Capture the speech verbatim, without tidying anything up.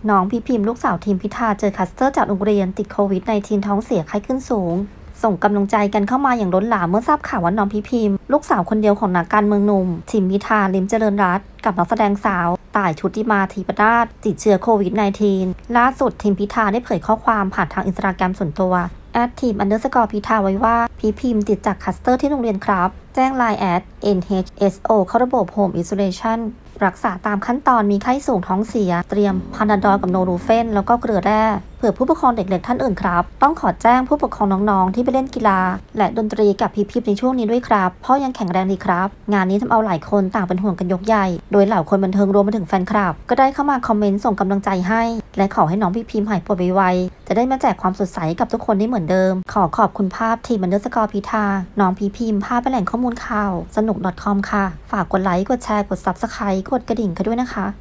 น้องพี่พิมพ์ลูกสาวทีมพิธาเจอคลัสเตอร์จากโรงเรียนติดโควิด สิบเก้า ท้องเสียไข้ขึ้นสูงส่งกำลังใจกันเข้ามาอย่างล้นหลามเมื่อทราบข่าวว่าน้องพี่พิมพ์ลูกสาวคนเดียวของนักการเมืองหนุ่มทิมพิธาลิมเจริญรัตน์กับนักแสดงสาวต่ายชุติมาธีปนาถติดเชื้อโควิด สิบเก้า ล่าสุดทีมพิธาได้เผยข้อความผ่านทางอินสตาแกรมส่วนตัวแอดทีมอันเดอร์สกอร์พิธาไว้ว่าพี่พิมพ์ติดจากคลัสเตอร์ที่โรงเรียนครับแจ้ง ไลน์ แอด เอ็น เอช เอส โอ เข้าระบบ Home Isolation รักษาตามขั้นตอนมีไข้สูงท้องเสียเตรียมพานาดอลกับโนรูเฟนแล้วก็เกลือแร่เผื่อผู้ปกครองเด็กเล็กท่านอื่นครับต้องขอแจ้งผู้ปกครองน้องๆที่ไปเล่นกีฬาและดนตรีกับพี่พิมพ์ในช่วงนี้ด้วยครับพ่อยังแข็งแรงดีครับงานนี้ทำเอาหลายคนต่างเป็นห่วงกันยกใหญ่โดยเหล่าคนบันเทิงรวมไปถึงแฟนคลับก็ได้เข้ามาคอมเมนต์ส่งกำลังใจให้และขอให้น้องพี่พิมพ์หายป่วยไวๆจะได้มาแจกความสดใสกับทุกคนได้เหมือนเดิมขอขอบคุณภาพทีมอันเดอร์สกอร์พิธาน้องพี่พิมพ์ภาพเป็นแหล่งข้อมูลข่าวสนุก .com ค่ะฝากกดไลค์กดแชร์กด ซับสไครบ์ กดกระดิ่งกันด้วยนะคะ